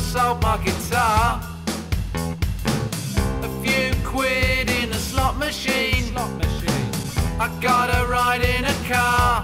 sold my guitar. A few quid in a slot machine. I got a ride in a car.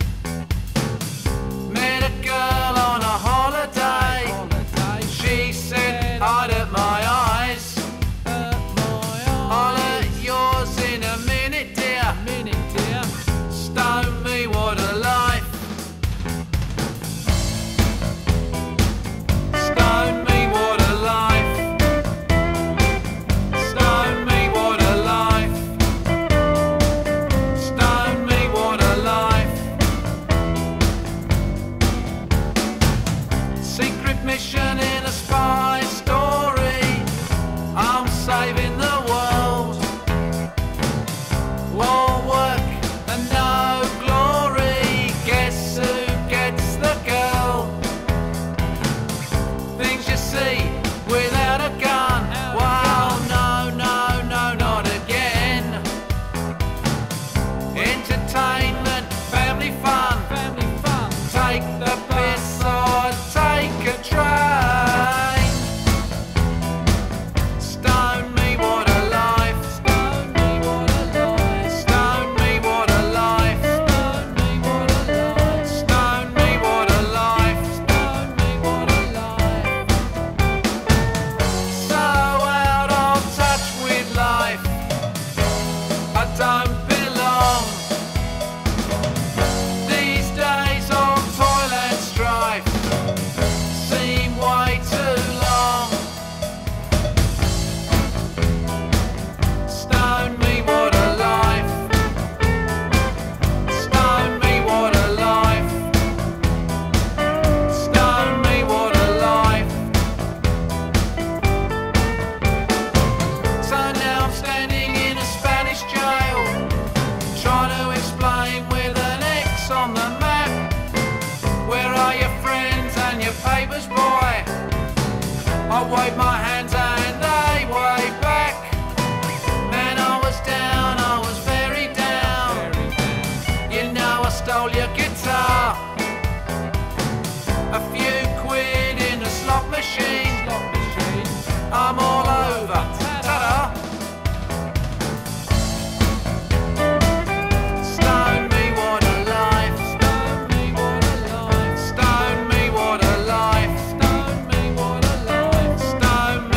Met a girl on a holiday. She said I'd hurt my eyes. I'll hurt yours in a minute, dear. Stone me, what a life. Stone me, what a life. Stone me, what a life. Stone me, what a life. Secret mission in a spy story. I'm saving the world. All work and no glory. Guess who gets the girl? Things you see without a gun. Wow, no, no, no, not again. Entertainment, family fun. Take the piss or take a train. Stone me, what a life. Stone me, what a life. Stone me, what a life. Stone me, what a life. Stone me, what a life. Stone me, what a life. So out of touch with life, I don't belong. These days of toil and strife seem way too long. Stone me, what a life. Stone me, what a life. Stone me, what a life. So now I'm standing in a Spanish jail, trying to explain with an X on the map. Where are your friends and your papers, boy? I wave my hands and they wave back. Man, I was down, I was very down. You know I stole your guitar. A few quid in a slot machine. I'm all over. Ta-da! Stone me, what a life. Stone me, what a life. Stone me, what a life. Stone me, what a life. Stone me,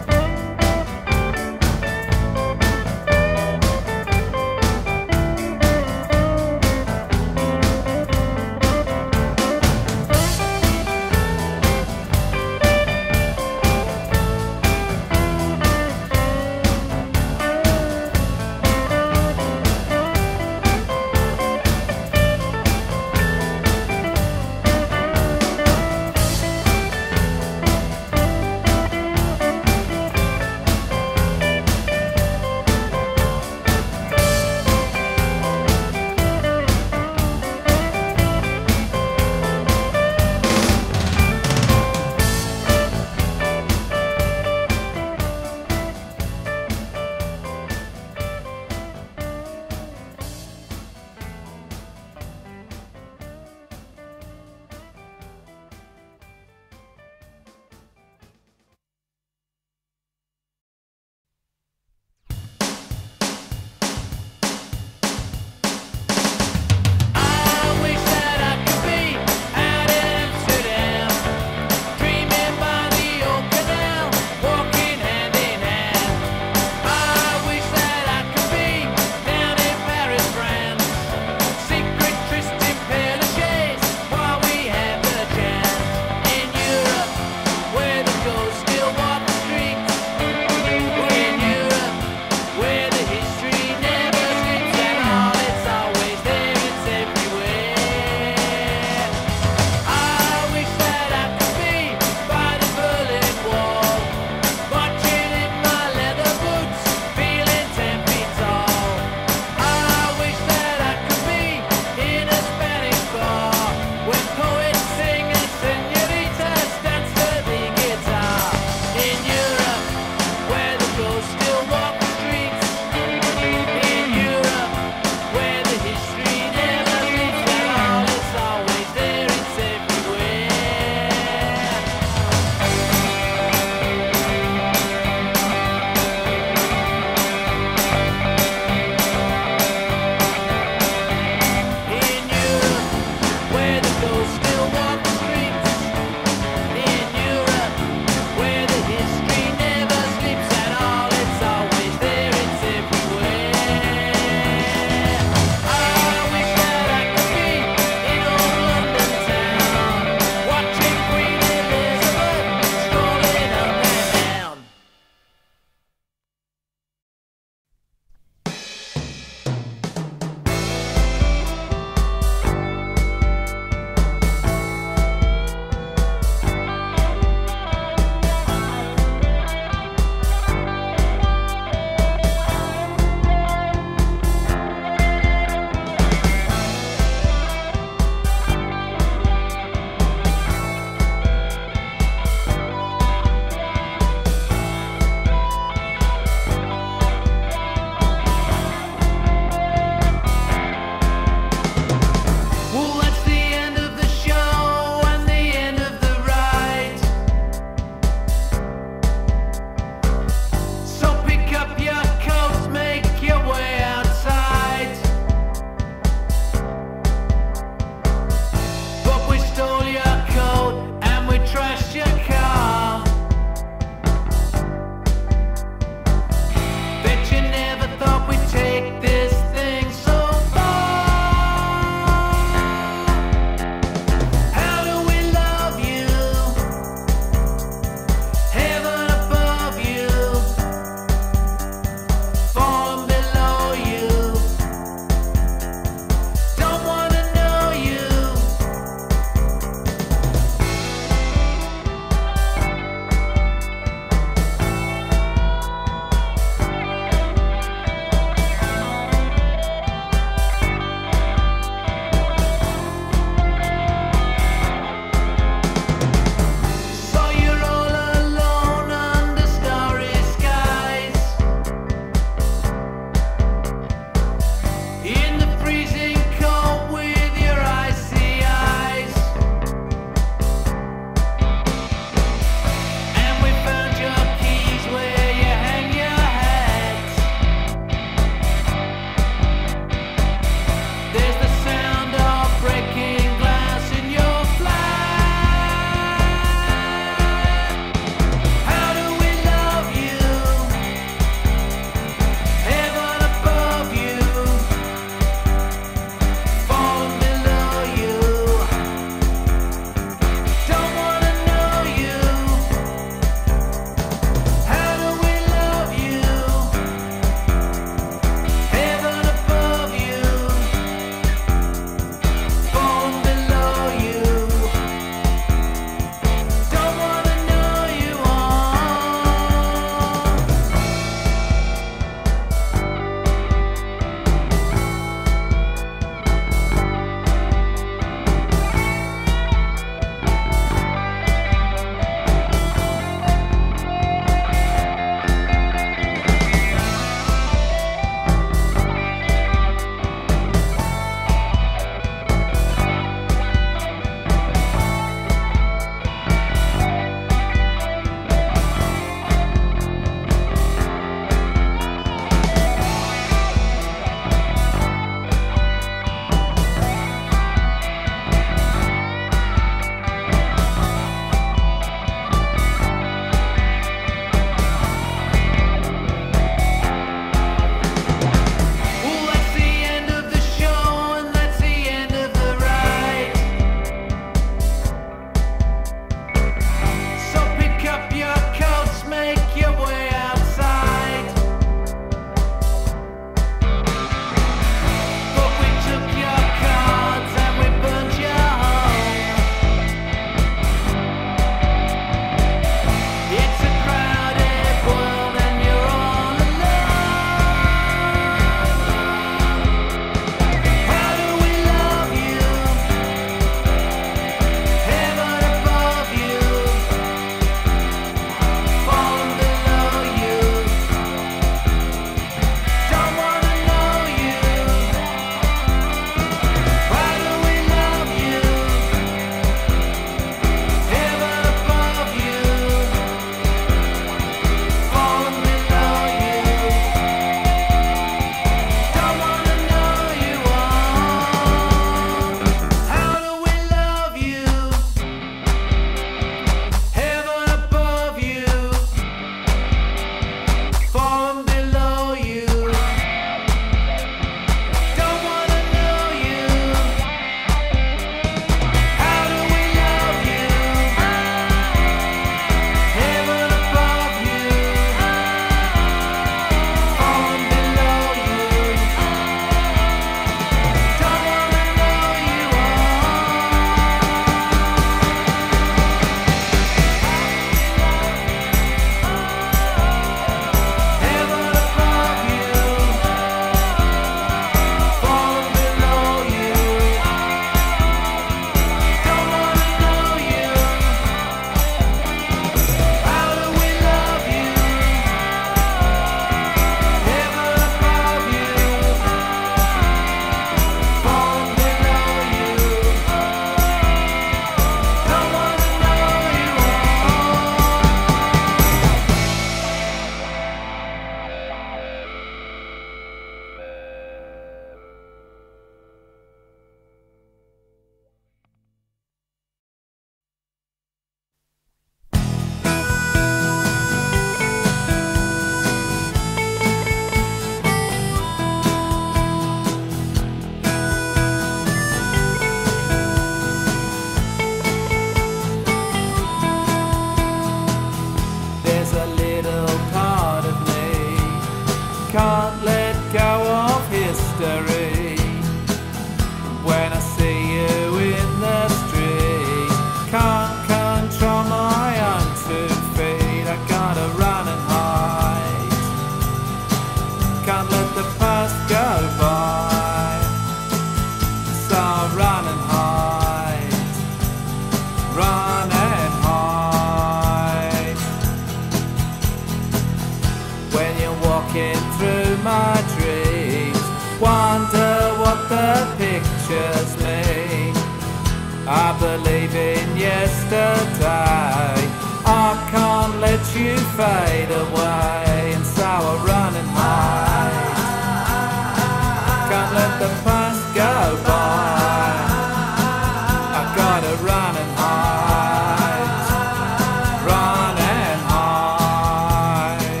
the pictures me. I believe in yesterday. I can't let you fade away, and so I run and hide. Can't let the past go by. I gotta run and hide. Run and hide.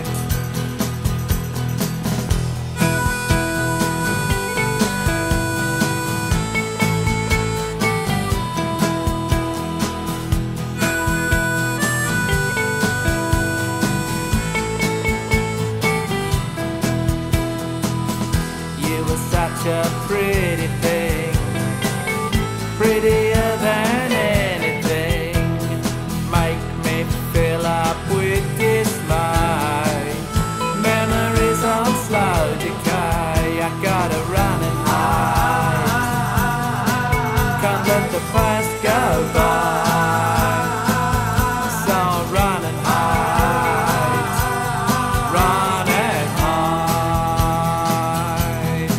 You were such a pretty thing, prettier than anything. Make me fill up with dismay. Memories on slow decay. I gotta run and hide. Can't let the past go by. So I run and hide. Run and hide.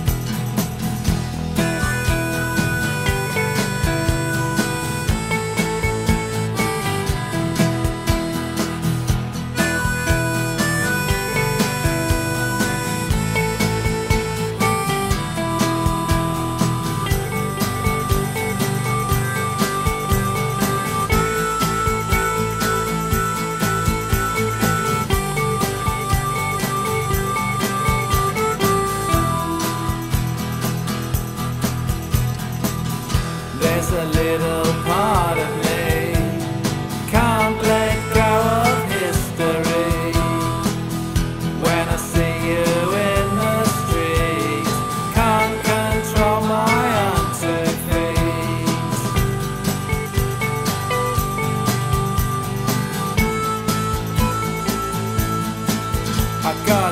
There's a little part of me can't let go of history. When I see you in the street, can't control my own 2 feet. I got